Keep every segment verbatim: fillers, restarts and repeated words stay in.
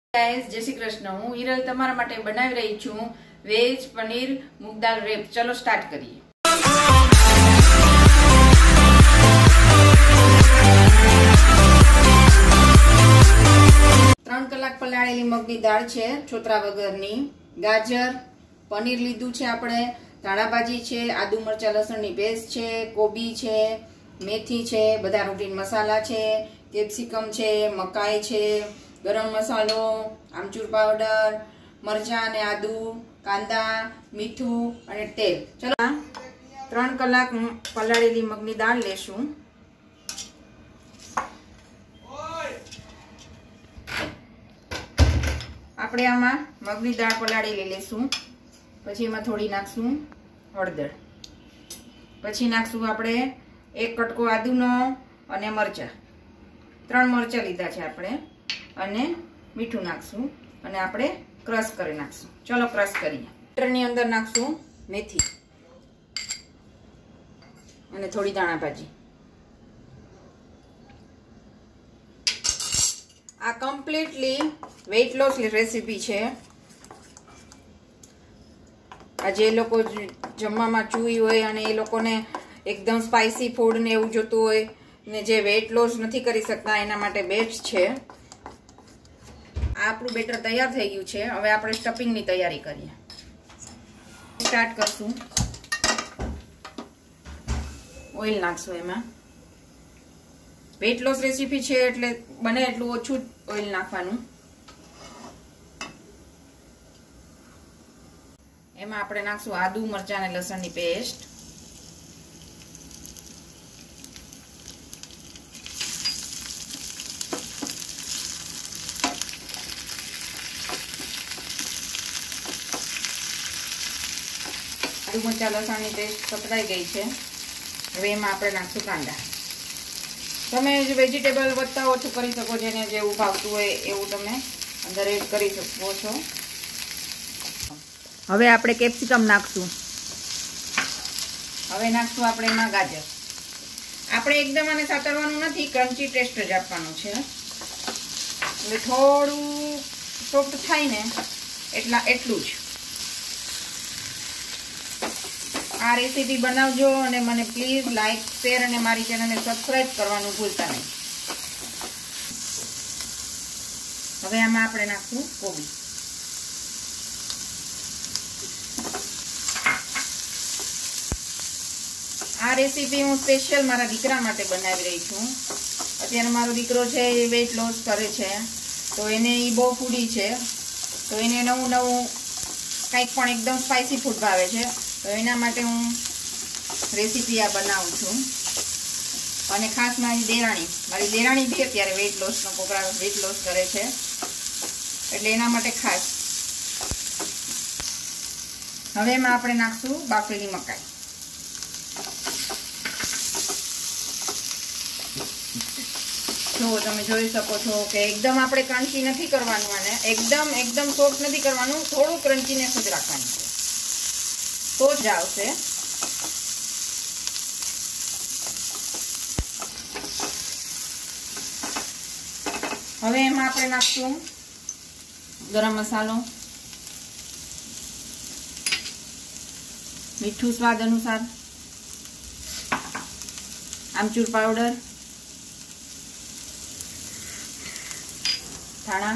Guys जय श्री कृष्ण। हूँ હિરલ તમારા માટે બનાવી રહી છું વેજ પનીર મૂંગ દાળ રેપ। ચલો સ્ટાર્ટ કરીએ। ત્રણ કલાક પલાળેલી મગની દાળ છે છોતરા વગરની। ગાજર, પનીર લીધું છે આપણે, ધાણા ભાજી છે, આદુ મરચા લસણની પેસ્ટ છે, કોબી છે, મેથી છે, બધા રૂટીન મસાલા છે, કેપ્સિકમ છે, મકાઈ છે, गरम मसालो, आमचूर पाउडर, मरचा ने आदू, कांदा, मीठू अने तेल। चलो त्रण कलाक पलाळेली मगनी दाळ लेशुं। आपणे आमां मगनी दाळ पलाळेली लेशुं। पछी एमां थोड़ी नाखशुं हळदर, पछी नाखशुं आपणे एक कटको आदूनो अने मरचा, त्रण मरचा लीधा छे आपणे અને મીઠું નાખશું અને આપણે ક્રશ કરી નાખશું। ચલો ક્રશ કરીએ। મટરની અંદર નાખશું મેથી અને થોડી દાણા ભાજી। આ કમ્પ્લીટલી વેઇટ લોસ રેસીપી છે। આ જે લોકો જમવામાં ચૂઈ હોય અને એ લોકોને એકદમ સ્પાઇસી ફૂડ ને એવું જોતું હોય ને જે વેઇટ લોસ નથી કરી શકતા એના માટે બેસ્ટ છે। આપણું બેટર તૈયાર થઈ ગયું છે। હવે આપણે સ્ટફિંગની તૈયારી કરીએ। સ્ટાર્ટ કરશું। ઓઇલ નાખશું એમાં। વેઇટ લોસ રેસીપી છે એટલે બને એટલું ઓછું ઓઇલ નાખવાનું। એમાં આપણે નાખશું આદુ મરચાં અને લસણની પેસ્ટ, आदू मरचा लसण की पेस्ट पकड़ाई गई है। हवे एमां आपणे नाखशुं कांदा। तमे वेजिटेबल वधता ओछुं करी शको, जेने जेवुं भावतुं होय एवुं तमे अंदर एड करी शको छो। हवे आपणे केप्सिकम नाखशुं। हवे नाखशुं आपणे एमां गाजर। आपणे एकदम आने सातळवानुं नथी, क्रंची टेस्ट ज आपवानो छे। એટલે થોડું સોફ્ટ થાય ને એટલા એટલું જ। आ रेसिपी बनावजो अने मने प्लीज लाइक शेर अने मारी चेनल ने सब्सक्राइब करवानुं भूलता नहीं। हवे आमां आपणे नाखशुं कोबी। आ रेसिपी हूँ स्पेशियल मारा दीकरा माटे बनावी रही छूं। अत्यारे मारो दीकरो छे ए वेट लॉस करे छे तो एने ई बहु फूडी छे, तो एने नवुं नवुं कंईक पण एकदम स्पाइसी फूड भावे छे, तो एना माटे हूँ रेसिपी आ बनावुं छुं। अने खास मारी देराणी मारी देराणी भी अत्यारे वेट लॉस नो प्रोग्राम वेट लॉस करे छे એટલે એના માટે ખાસ। હવે એમાં આપણે નાખશું બાફેલી મકાઈ। જો તમે જોઈ શકો છો કે એકદમ આપણે ક્રન્ચી નથી કરવાનું અને એકદમ એકદમ સોફ્ટ નથી કરવાનું, થોડું ક્રન્ચીનેસ જ રાખવાનું છે तो ज आवशे। हवे एमां आपणे नाखशुं गरम मसालो, मीठू स्वाद अनुसार, आमचूर पाउडर, धाणा,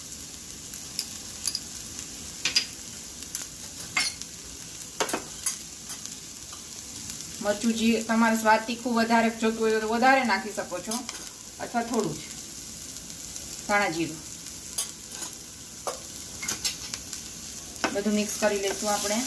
मरचू जी तमारे स्वाद तीखू वधारे जोतुं होय तो वधारे नाखी शको छो अथवा थोड़ुं ज। धाणा जीरुं बधुं मिक्स करी लेशुं आपणे।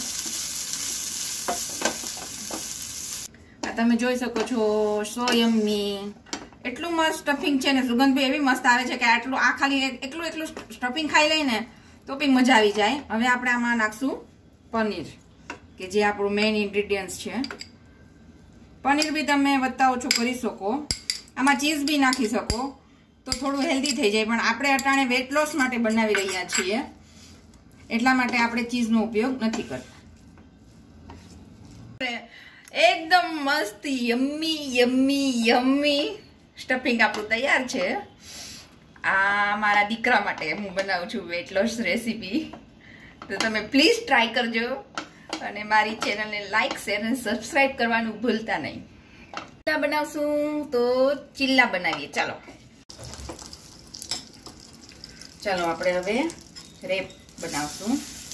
आ तमे जोई शको छो सो यम्मी, एटलुं मस्त स्टफिंग छे ने सुगंध भी एवी मस्त आवे छे के आटલું आ खाली एकલું एकલું स्टफिंग खाई लई ने तो भी मजा आवी जाय। हवे आपणे आमां नाखशुं पनीर के जे आपणुं मेन इन्ग्रेडियंट्स छे। पनीर भी तमे वत्ता ओछो करी शको, आमां चीज भी नाखी शको तो थोड़ुं हेल्दी थई जाय, पण आपणे अटाणे वेट लॉस माटे बनावी रह्या छीए એટલા માટે આપણે ચીઝનો ઉપયોગ નથી કરતા। एकदम मस्त यम्मी यम्मी यम्मी स्टफिंग आपणुं तैयार छे। આ મારા દીકરા માટે હું બનાવું છું વેટ લોસ રેસીપી, તો તમે પ્લીઝ ટ્રાય કરજો અને મારી ચેનલને લાઈક શેર અને સબસ્ક્રાઇબ કરવાનું ભૂલતા નહીં. ચિલ્લા બનાવશું તો ચિલ્લા બનાવીએ. ચાલો ચાલો આપણે હવે રેપ બનાવશું.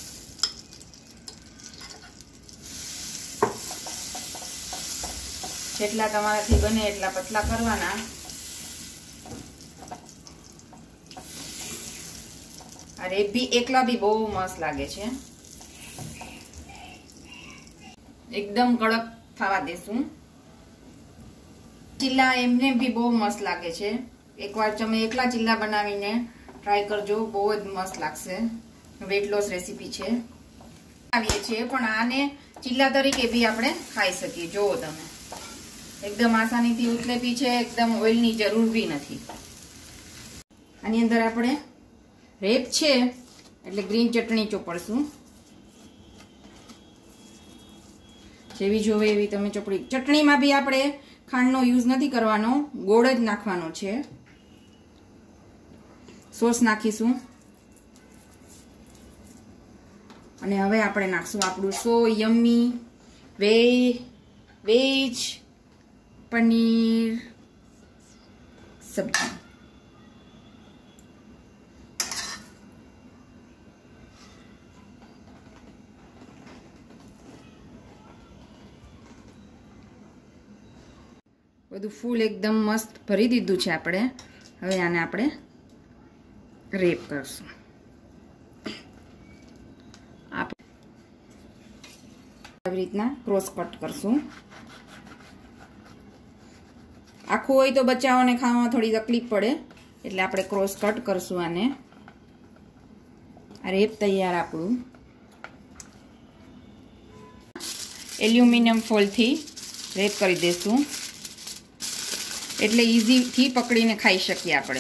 જેટલા તમારાથી બને એટલા પતલા કરવાના. આ રેપ બી એકલા બી બહુ મસ્ત લાગે છે. એકદમ કડક થવા દેશું. ચિલ્લા એમને બી બહુ મસ્ત લાગે છે. એકવાર તમે એકલા ચિલ્લા બનાવીને ટ્રાય કરજો, બહુ જ મસ્ત લાગશે. વેટ લોસ રેસીપી છે આવીએ છીએ, પણ આને ચિલ્લા તરીકે બી આપણે ખાઈ શકીએ. જોવો તમે, એકદમ આસાનીથી ઉતલેપી છે, એકદમ ઓઇલની જરૂર બી નથી. આની અંદર આપણે રેપ છે એટલે ગ્રીન ચટણી ચોપડશું. જેવી જોવે એવી તમે ચોપડી. ચટણીમાં બી આપણે ખાંડનો યુઝ નથી કરવાનો, ગોળ જ નાખવાનો છે. સોસ નાખીશું અને હવે આપણે નાખશું આપણું સો યમ્મી વે વેજ પનીર સબ્જી. બધું ફૂલ એકદમ મસ્ત ભરી દીધું છે આપણે. હવે આને આપણે રેપ કરશું. આવી રીતના ક્રોસ કટ કરશું. આખું હોય તો બચ્ચાઓને ખાવામાં થોડી તકલીફ પડે, એટલે આપણે ક્રોસ કટ કરશું આને. આ રેપ તૈયાર આપણું. એલ્યુમિનિયમ ફોઇલથી રેપ કરી દઈશું એટલે ઇઝીથી પકડીને ખાઈ શકીએ આપણે.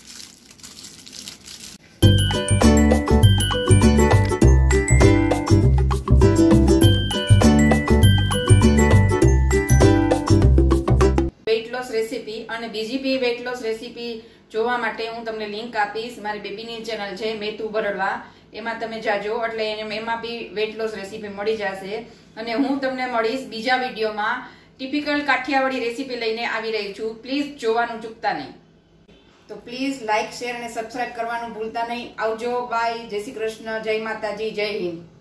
વેટ લોસ રેસીપી અને બીજી બી વેટ લોસ રેસીપી જોવા માટે હું તમને લિંક આપીશ. મારી બેબીની ચેનલ છે મેતુ બરડવા, એમાં તમે જાજો એટલે એમાં બી વેટ લોસ રેસીપી મળી જશે. અને હું તમને મળીશ બીજા વિડીયોમાં. ટિપિકલ કાઠિયાવાડી રેસીપી લઈને આવી રહી છું. પ્લીઝ જોવાનું ચૂકતા નહીં. તો પ્લીઝ લાઈક શેર અને સબસ્ક્રાઇબ કરવાનું ભૂલતા નહીં. આવજો, બાય, જય શ્રી કૃષ્ણ, જય માતાજી, જય હિન્દ.